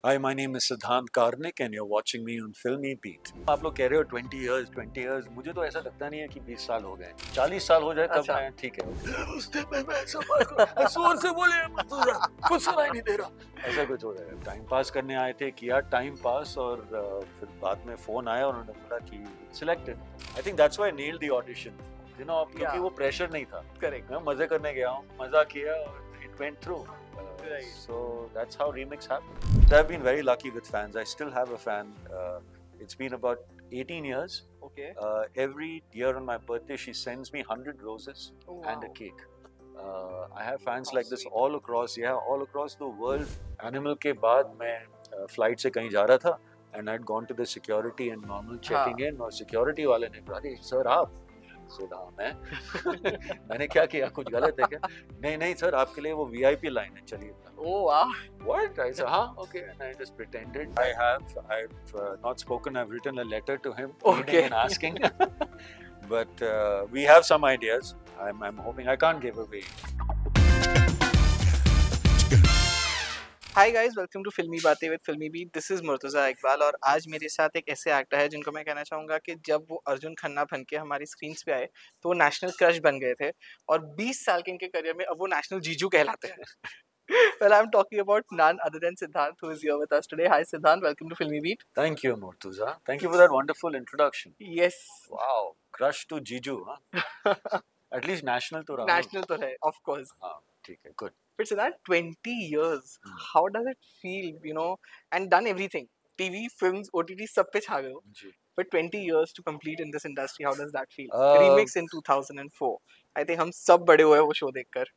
Hi, my name is Siddhant Karnik and you're watching me on Filmy Beat. आप लोग कह रहे हो 20 years, मुझे तो ऐसा लगता नहीं है कि 20 साल हो गए, 40 साल हो जाए तब मैं ठीक है। उस दिन मैं ऐसा जोर से बोले कुछ सुनाई नहीं दे रहा, ऐसा कुछ हो रहा है। टाइम पास करने आए थे, किया टाइम पास और फिर बाद में फोन आया और उन्होंने बोला कि selected. I think that's why nailed the audition, you know, क्योंकि वो प्रेशर नहीं था। करेक्ट, मैं मजे करने गया हूँ, मजा किया और it went through. Right. So that's how Remix happened. I've been very lucky with fans. I still have a fan. It's been about 18 years. Okay. Every year on my birthday, she sends me 100 roses and a cake. I have fans like this all across, all across the world. Animal के बाद मैं flight से कहीं जा रहा था, and I'd gone to the security and normal checking in, और security वाले ने कहा, सर आप मैंने क्या किया, कुछ गलत है क्या? नहीं नहीं सर, आपके लिए वो VIP लाइन है, चलिए। Oh wow. What? I said, okay, and I just pretended. I've not spoken. I've written a letter to him, pleading and asking. But we have some ideas. I'm hoping. I can't give away. Hi guys, welcome to filmy बातें with filmy beat. This is Murtaza Iqbal और आज मेरे साथ एक ऐसे actor है जिनको मैं कहना चाहूँगा कि जब वो अर्जुन खन्ना बन के हमारी स्क्रीन्स पे आए तो वो नेशनल क्रश बन गए थे और 20 साल के इनके करियर में अब वो नेशनल जीजू कहलाते हैं। Well, I'm talking about none other than Siddhant, who is here with us today. Hi Siddhant, welcome to Filmy Beat. Thank you, Murtuza. Thank you for that wonderful introduction. Yes. Wow, crush to Jiju, huh? At least national तो रहा। National तो है, of course. हाँ, ठीक है, good. But Siddhant, 20 years, how does it feel, you know, and done everything? TV, films, OTT, सब पे छा गए हो। जी। But 20 years to complete in this industry, how does that feel? Remix in 2004. I think हम सब बड़े हुए वो शो देखकर।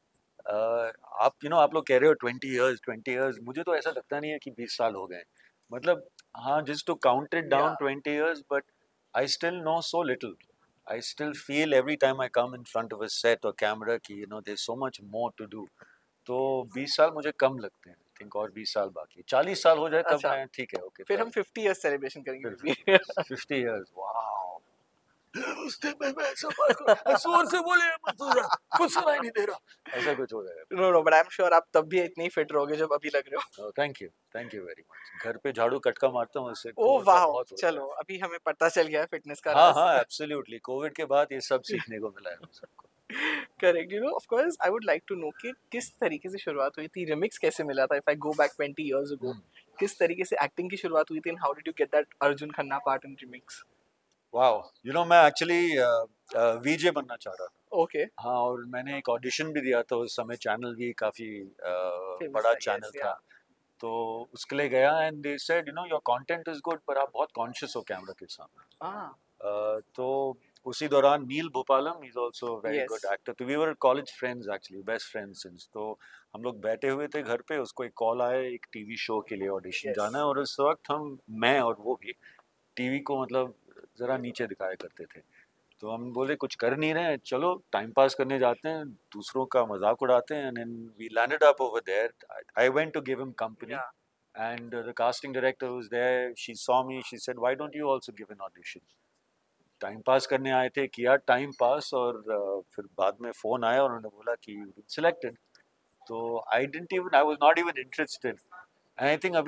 आप लोग कह रहे हो 20 years, मुझे तो ऐसा लगता नहीं है कि 20 साल हो गए। मतलब हाँ, just to count it down 20 years, but I still know so little. I still feel every time I come in front of a set or camera कि you know there's so much more to do. तो 20 साल मुझे कम लगते हैं, I think, और 20 साल बाकी। 40 साल हो जाए तब मैं ठीक है, ओके। फिर हम 50 years celebration करेंगे। 50 years, wow. उस दिन मैं ऐसा जोर से बोले कुछ सुनाई नहीं दे रहा, ऐसा कुछ हो रहा है। No, but I'm sure आप तब भी इतने ही फिट रहोगे जब अभी लग रहे हो। Thank you very much. घर पे झाड़ू कटका मारता हूँ उससे। ओह वाह, चलो अभी हमें पता चल गया फिटनेस का राज। हाँ, absolutely. कोविड के बाद ये सब सीखने को मिला है हम सबको। Correct, you know, of course, I would like to know कि किस तरीके से शुरुआत हुई थी, रिमिक्स कैसे मिला था? If I go back 20 years ago, किस तरीके से एक्टिंग की शुरुआत हुई थी, and how did you get that Arjun Khanna part in remix? Wow, you know, मैं एक्चुअली VJ बनना चाह रहा था। Okay. हाँ, और मैंने एक ऑडिशन भी दिया था उस समय, चैनल भी काफी बड़ा चैनल था, तो उसके लिए गया and they said you know your content is good, पर आप बहुत कॉन्शियस हो कैमरा के सामने। तो उसी दौरान Neil Bhopalam is also very good actor, तो we were college friends, actually best friends since. तो हम लोग बैठे हुए थे घर पे, उसको एक कॉल आया एक टीवी शो के लिए ऑडिशन जाना है, और उस वक्त मैं और वो भी टीवी को मतलब जरा नीचे दिखाया करते थे। तो हम बोले कुछ कर नहीं रहे, चलो टाइम पास करने जाते हैं, दूसरों का मजाक उड़ाते हैं, and we landed up over there. I went to give him company and the casting director was there, she saw me, she said why don't you also give an audition. Time pass करने आए थे, किया time pass और फिर बाद में phone आया और उन्होंने बोला कि सिलेक्टेड। तो I was not even interested, and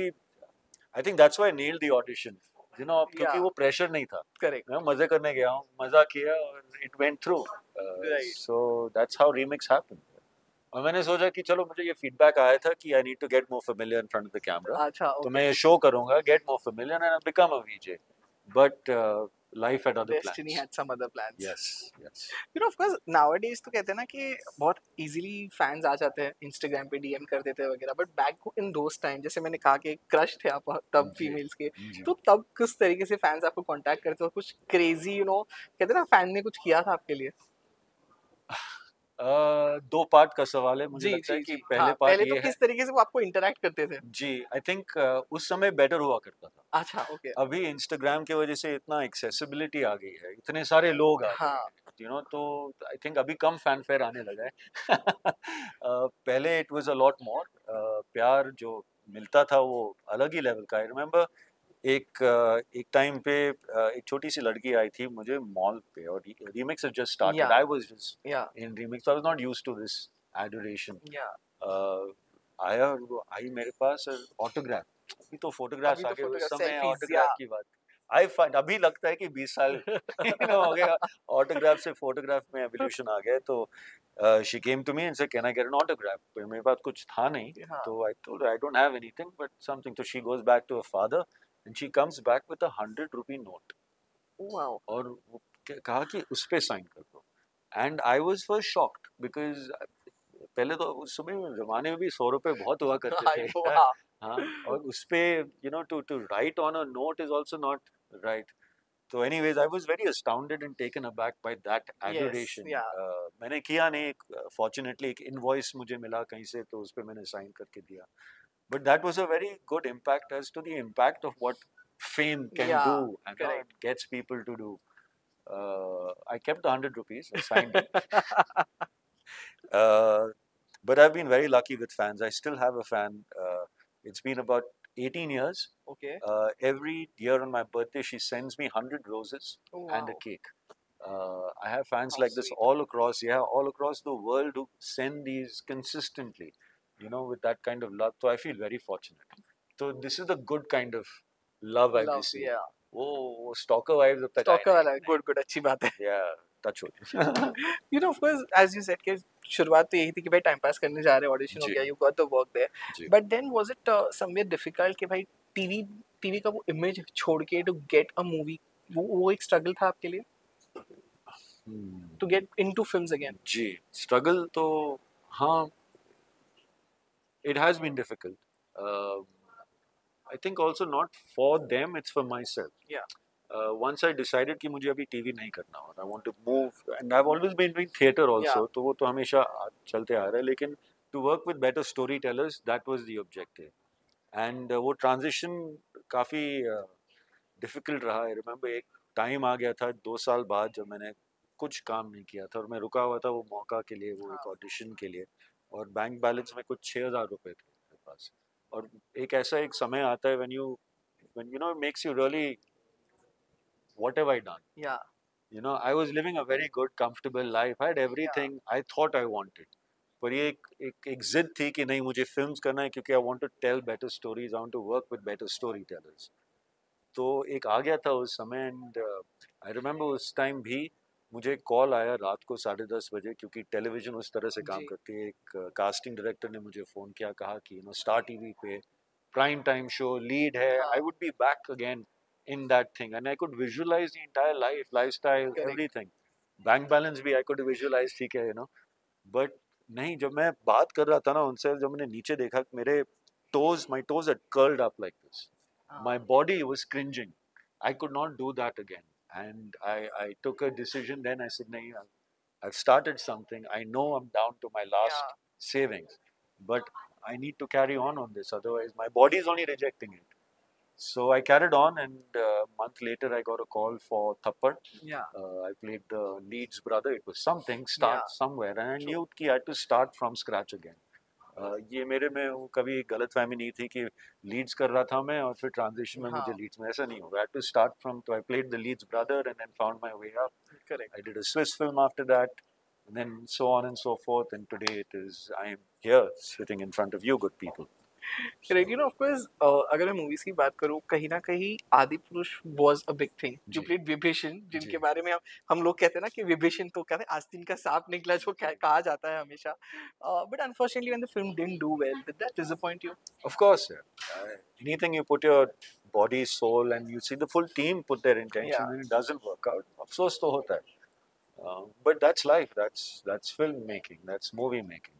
I think that's why I nailed the audition, you know, क्योंकि वो प्रेशर नहीं था। करेक्ट, मैं मजे करने गया हूँ, मजा किया और it went through. So that's how remix happened. और मैंने सोचा कि चलो, मुझे ये फीडबैक आया था कि I need to get more familiar in front of the camera. अच्छा, तो मैं ये शो करूंगा, get more familiar and become a VJ, but life had other Destiny plans. had some other plans. Yes. You know, of course, nowadays तो कहते हैं ना कि बहुत easily fans आ जाते हैं, Instagram पे DM कर देते हैं वगैरह, but back in those time, जैसे मैंने कहा कि क्रश थे आप तब फीमेल्स के, तो तब किस तरीके से फैंस आपको कांटेक्ट करते हो? कुछ क्रेजी, यू नो, कहते हैं ना फैन ने कुछ किया था आपके लिए? 2 पार्ट का सवाल है, मुझे लगता है कि पहले पार्ट ये तो किस तरीके से वो आपको इंटरेक्ट करते थे? जी, आई थिंक उस समय बेटर हुआ करता था। अच्छा, ओके। अभी इंस्टाग्राम की वजह से इतना एक्सेसिबिलिटी आ गई है, इतने सारे लोग आ गए हैं, यू नो, तो आई थिंक अभी कम फैन फेयर आने लगा है। पहले it was a lot more, प्यार जो मिलता था वो अलग ही लेवल का। आई रिमेम्बर एक टाइम पे एक छोटी सी लड़की आई थी मुझे मॉल पे, और remix had just started, I was just in remix, I was not used to this adoration. आया और वो आई मेरे पास ऑटोग्राफ, अभी तो फोटोग्राफ्स अभी आ तो गए, उस फोटोग्राफ समय सेल्फीज ऑटोग्राफ की बात आई फाइंड अभी लगता है कि 20 साल हो गया ऑटोग्राफ से फोटोग्राफ में एवोल्यूशन आ गया है। तो she came to me and said can I get an autograph, पर मेरे पास कुछ था नहीं, हाँ तो I told I don't have anything but something, तो she goes back to her father and she comes back with a 100 rupee note wow और वो कहा कि उस पे साइन कर दो। And I was first shocked because पहले तो उस समय जमाने में भी 100 रुपए बहुत हुआ करते थे वाह हाँ, और उस पे you know to to write on a note is also not right. तो anyways I was very astounded and taken aback by that yes adoration. Yeah मैंने किया नहीं, फॉर्चुनेटली एक इनवॉइस मुझे मिला कहीं से, तो उस पे मैंने साइन करके दिया। But that was a very good impact as to the impact of what fame can ya do and how correct it gets people to do. I kept the 100 rupees, I signed it. Uh, but I've been very lucky with fans. I still have a fan. It's been about 18 years. Okay Every year on my birthday, she sends me 100 roses and a wow cake. I have fans how like this sweet all across, yeah, all across the world who send these consistently, you know, with that kind of love. So I feel very fortunate. So this is the good kind of love I've love received. या वो stalker vibes अब तक आए stalker वाला नहीं, good good अच्छी बात है yeah, touch wood. You know of course as you said कि शुरुआत तो यही थी कि भाई टाइम पास करने जा रहे हैं ऑडिशन हो जी गया you got the work there जी but then was it somewhere difficult कि भाई टीवी टीवी का वो इमेज छोड़ के टू गेट अ मूवी वो एक स्ट्रगल था आपके लिए to get into films again जी स्ट्रगल तो हाँ, it has been difficult. I think also not for them, it's for myself. या Once I decided कि मुझे अभी टीवी नहीं करना और I want to move, and I've always been doing theatre या also, तो वो तो हमेशा चलते आ रहा है, लेकिन to work with better storytellers, that was the objective. And वो transition काफ़ी डिफिकल्ट रहा। आई रिमेम्बर एक टाइम आ गया था 2 साल बाद जब मैंने कुछ काम नहीं किया था और मैं रुका हुआ था वो मौका के लिए, वो हाँ एक ऑडिशन के लिए, और बैंक बैलेंस में कुछ 6,000 रुपए थे मेरे पास। और एक ऐसा एक समय आता है when you know it makes you really, what have I done, या you know, I was living a very good comfortable life, I had या everything I thought I wanted, पर ये एक जिद थी कि नहीं मुझे फिल्म्स करना है क्योंकि I want to tell better stories, I want to work with better story tellers. तो एक आ गया था उस समय, एंड आई रिमेम्बर उस टाइम भी मुझे कॉल आया रात को 10:30 बजे, क्योंकि टेलीविज़न उस तरह से काम जी करती है। एक कास्टिंग डायरेक्टर ने मुझे फ़ोन किया, कहा कि यू नो स्टार टीवी पे प्राइम टाइम शो लीड है, आई हाँ would be back again in that thing, and I could visualise the entire life, lifestyle, correct everything, bank balance भी I could visualise, ठीक है, you know. But नहीं, जब मैं बात कर रहा था ना उनसे, जब मैंने नीचे देखा, मेरे my toes had curled up like this. My हाँ body was cringing. I could not do that again. And I took a decision then. I said, nahi, I've started something. I know I'm down to my या last savings, but I need to carry on this. Otherwise, my body is only rejecting it. So I carried on, and a month later, I got a call for Thappad. या I played the lead's brother. It was something, या start somewhere, and I true knew कि I had to start from scratch again. ये मेरे में वो कभी गलतफहमी नहीं थी कि लीड्स कर रहा था मैं और फिर ट्रांजिशन में मुझे हाँ लीड्स में, ऐसा नहीं होगा। I had to start from, तो I played the lead's brother and then found my way up. Correct I did a Swiss film after that, and then so on and so forth. And today I am here sitting in front of you, good people. Correct you know of course अगर मैं movies की बात करूं कहीं ना कहीं Adipurush was a big thing you जी played Vibhishan जिनके जी बारे में हम लोग कहते हैं ना कि विभीषण तो कहते हैं आस्तीन का सांप निकला जो कहा जाता है हमेशा but unfortunately when the film didn't do well did that disappoint you of course, yeah. Anything you put your body, soul, and you see the full team put their या intention and it doesn't work out, अफसोस तो होता है। But that's life, that's film making, that's movie making.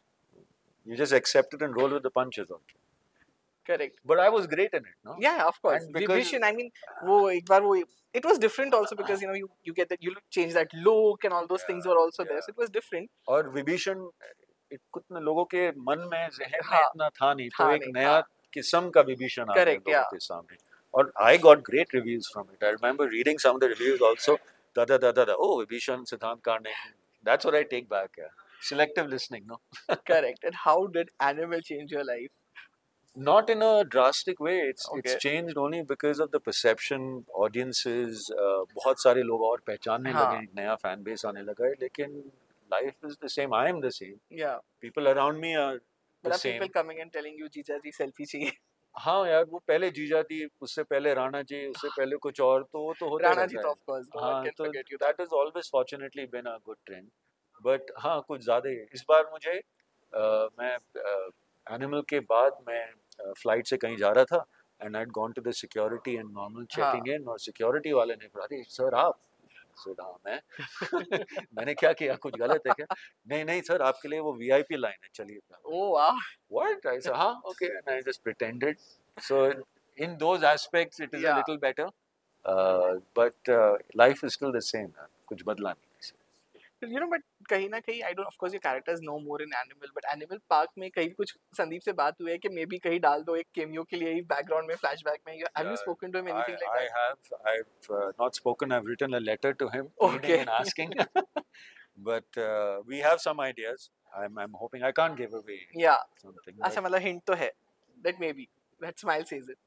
You just accept it and roll with the punches also. Correct But I was great in it, no? या of course And because Vibhishan I mean वो एक बार वो it was different also because you know you get that you change that look and all those things were also there yeah, so it was different और विभीषण इतना लोगों के मन में, जहन में हाँ इतना था नहीं, तो था एक नहीं नया हाँ किस्म का विभीषण आ गया करेक्ट लोगों या के सामने। और I got great reviews from it. I remember reading some of the reviews also. Da. Oh, Vibhishan, Siddhant Karne. That's what I take back. Yeah. Selective listening, no? correct and how did animal change your life Not in a drastic way. It's okay changed only because of the perception, audiences. बहुत सारे लोग और पहचानने लगे, हाँ एक नया fan base आने लगा है. लेकिन life is the same. I am the same. yeah People around me are there the are people same. coming and telling you जीजा जी सेल्फी चाहिए हाँ यार, वो पहले जीजा थी, उससे पहले राणा जी, उससे पहले कुछ और, तो वो तो होते राणा जी रहता तो है। ऑफ कोर्स नो वन हाँ, कैन तो forget you that. That is always fortunately been a good trend. But हाँ, कुछ ज्यादा ही इस बार मुझे मैं एनिमल के बाद मैं फ्लाइट से कहीं जा रहा था, and I had gone to the security and normal checking हाँ इन, और सिक्योरिटी वाले ने कहा, अरे सर आप, सर हाँ मैं मैंने क्या किया, कुछ गलत है क्या? नहीं नहीं सर, आपके लिए वो वीआईपी लाइन है, चलिए। ओ वाह What? I said, huh? Okay. And I just pretended. So in those aspects, it is a या little better. But life is still the same. कुछ बदला नहीं है इसमें। यू नो बट कहीं ना कहीं I don't of course your characters no more in Animal but Animal Park में कहीं कुछ संदीप से बात हुई है कि मे बी कहीं डाल दो एक कैमियो के लिए ही बैकग्राउंड में फ्लैशबैक में have you Yeah, spoken to him I anything like I that have I've not spoken. I've written a letter to him, pleading okay and asking. But we have some ideas. I'm hoping I can't give away या something, अच्छा but मतलब hint तो है that may be that smile says it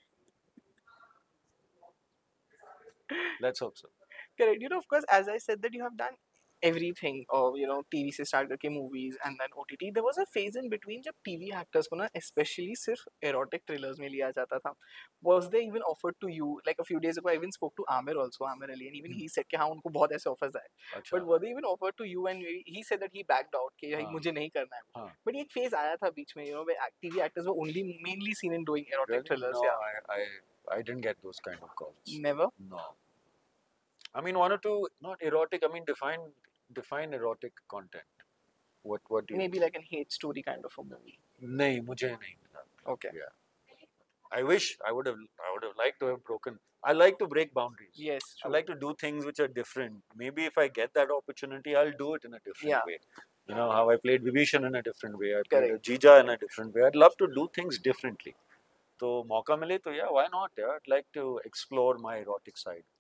let's hope so. Correct. You know, of course, as I said that you have done everything or you know TV से start करके movies and then OTT. There was a phase in between जब TV actors को ना especially सिर्फ erotic thrillers में लिया जाता था. Was they even offered to you? Like a few days ago, I even spoke to Amir also, Amir Ali, and even he said कि हाँ उनको बहुत ऐसे offers आए. अच्छा, But were they even offered to you? And he said that he backed out कि भाई हाँ, मुझे नहीं करना है. हाँ. But एक phase आया था बीच में, you know, where TV actors were only mainly seen in doing erotic Really? thrillers. No, Yeah. I didn't get those kind of calls. Never. No. I mean, one or two, not erotic. I mean, define erotic content. What do you Maybe mean? like a hate story kind of a movie. नहीं, मुझे नहीं मिला. Okay. Yeah. I wish I would have liked to have broken. I like to break boundaries. Yes, I true. like to do things which are different. Maybe if I get that opportunity, I'll do it in a different Yeah. way. You know how I played Vibhishan in a different way. I played a Correct. Jija in a different way. I'd love to do things differently. तो मौका मिले तो yeah, why not? Yeah, I'd like to explore my erotic side.